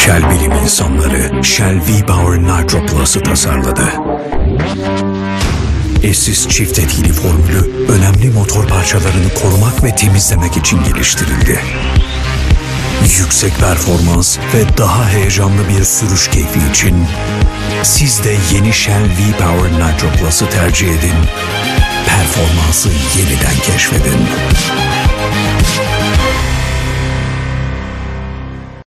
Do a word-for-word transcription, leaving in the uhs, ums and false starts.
Shell bilim insanları Shell V-Power Nitro Plus'ı tasarladı. Eşsiz çift etkili formülü önemli motor parçalarını korumak ve temizlemek için geliştirildi. Yüksek performans ve daha heyecanlı bir sürüş keyfi için siz de yeni Shell V-Power Nitro Plus'ı tercih edin. Performansı yeniden keşfedin.